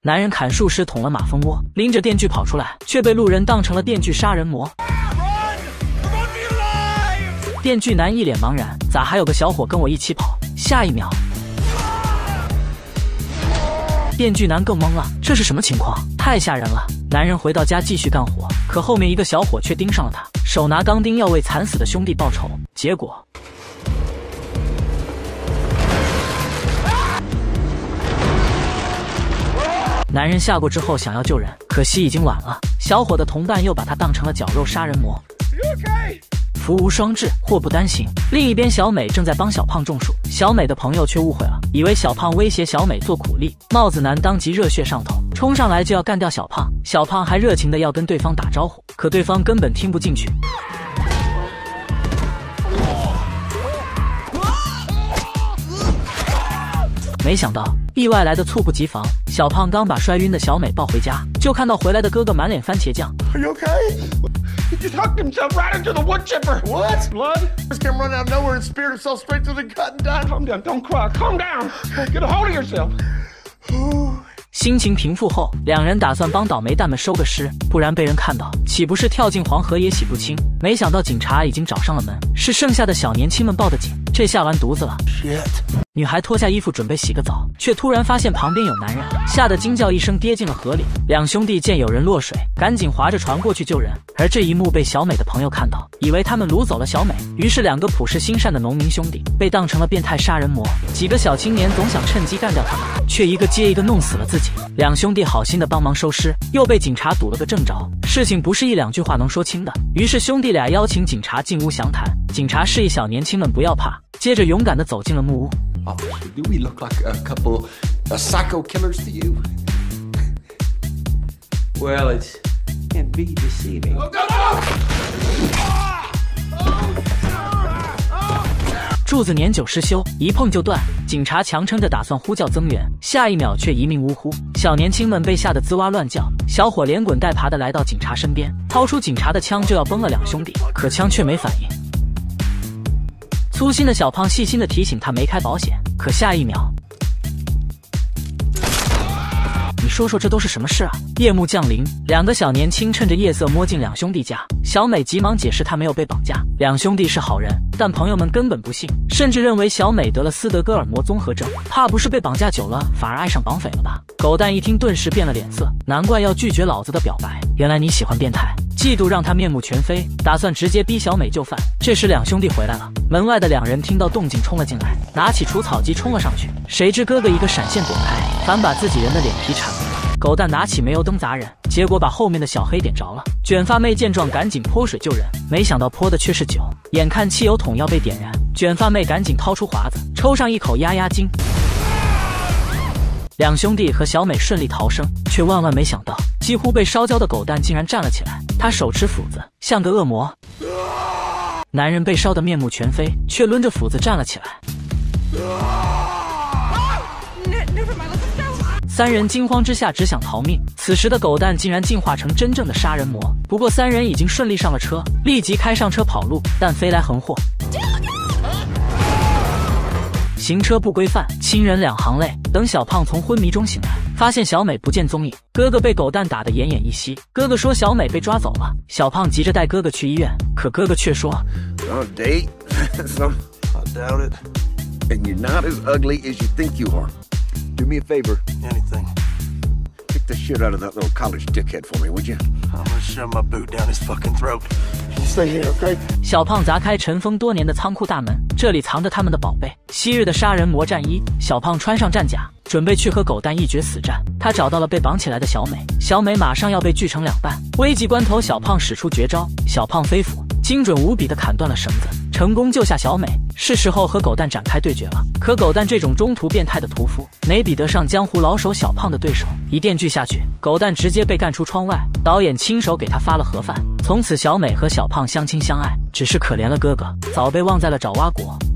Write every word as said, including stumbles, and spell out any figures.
男人砍树时捅了马蜂窝，拎着电锯跑出来，却被路人当成了电锯杀人魔。电锯男一脸茫然，咋还有个小伙跟我一起跑？下一秒，电锯男更懵了，这是什么情况？太吓人了！男人回到家继续干活，可后面一个小伙却盯上了他，手拿钢钉要为惨死的兄弟报仇，结果。 男人下过之后想要救人，可惜已经晚了。小伙的同伴又把他当成了绞肉杀人魔。福无双至，祸不单行。另一边，小美正在帮小胖种树，小美的朋友却误会了，以为小胖威胁小美做苦力。帽子男当即热血上头，冲上来就要干掉小胖。小胖还热情的要跟对方打招呼，可对方根本听不进去。 没想到意外来的猝不及防，小胖刚把摔晕的小美抱回家，就看到回来的哥哥满脸番茄酱。 Are you okay? He just hucked himself right into the wood chipper. What? Blood? Just came running out of nowhere and speared himself straight through the cut and died. Calm down. Don't cry. Calm down. Get a hold of yourself. 心情平复后，两人打算帮倒霉蛋们收个尸，不然被人看到，岂不是跳进黄河也洗不清？没想到警察已经找上了门，是剩下的小年轻们报的警。这下完犊子了！ Shit. 女孩脱下衣服准备洗个澡，却突然发现旁边有男人，吓得惊叫一声，跌进了河里。两兄弟见有人落水，赶紧划着船过去救人。而这一幕被小美的朋友看到，以为他们掳走了小美，于是两个朴实心善的农民兄弟被当成了变态杀人魔。几个小青年总想趁机干掉他们，却一个接一个弄死了自己。两兄弟好心的帮忙收尸，又被警察堵了个正着。事情不是一两句话能说清的，于是兄弟俩邀请警察进屋详谈。警察示意小年轻们不要怕，接着勇敢地走进了木屋。 Oh, do we look like a couple of psycho killers to you? Well, it can't be deceiving. 柱子年久失修，一碰就断。警察强撑着打算呼叫增援，下一秒却一命呜呼。小年轻们被吓得吱哇乱叫。小伙连滚带爬地来到警察身边，掏出警察的枪就要崩了两兄弟，可枪却没反应。 粗心的小胖细心地提醒他没开保险，可下一秒，你说说这都是什么事啊？夜幕降临，两个小年轻趁着夜色摸进两兄弟家。小美急忙解释她没有被绑架，两兄弟是好人，但朋友们根本不信，甚至认为小美得了斯德哥尔摩综合症，怕不是被绑架久了，反而爱上绑匪了吧？狗蛋一听顿时变了脸色，难怪要拒绝老子的表白，原来你喜欢变态。 嫉妒让他面目全非，打算直接逼小美就范。这时两兄弟回来了，门外的两人听到动静冲了进来，拿起除草机冲了上去。谁知哥哥一个闪现躲开，反把自己人的脸皮铲了。狗蛋拿起煤油灯砸人，结果把后面的小黑点着了。卷发妹见状赶紧泼水救人，没想到泼的却是酒。眼看汽油桶要被点燃，卷发妹赶紧掏出华子，抽上一口压压惊。 两兄弟和小美顺利逃生，却万万没想到，几乎被烧焦的狗蛋竟然站了起来。他手持斧子，像个恶魔。男人被烧得面目全非，却抡着斧子站了起来。三人惊慌之下只想逃命。此时的狗蛋竟然进化成真正的杀人魔。不过三人已经顺利上了车，立即开上车跑路，但飞来横祸。 行车不规范，亲人两行泪。等小胖从昏迷中醒来，发现小美不见踪影，哥哥被狗蛋打得奄奄一息。哥哥说小美被抓走了，小胖急着带哥哥去医院，可哥哥却说 On a date? I doubt it. And you're not as ugly as you think you are. Do me a favor. Anything. Kick the shit out of that little college dickhead for me, would you? I'm gonna shove my boot down his fucking throat. You stay here, okay? 小胖砸开尘封多年的仓库大门，这里藏着他们的宝贝——昔日的杀人魔战衣。小胖穿上战甲，准备去和狗蛋一决死战。他找到了被绑起来的小美，小美马上要被锯成两半。危急关头，小胖使出绝招，小胖飞斧，精准无比地砍断了绳子，成功救下小美。是时候和狗蛋展开对决了。可狗蛋这种中途变态的屠夫，没比得上江湖老手小胖的对手。一电锯下去，狗蛋直接被干出窗外。导演亲手给他发了盒饭。从此，小美和小胖相亲相爱，只是可怜了哥哥，早被忘在了爪哇国。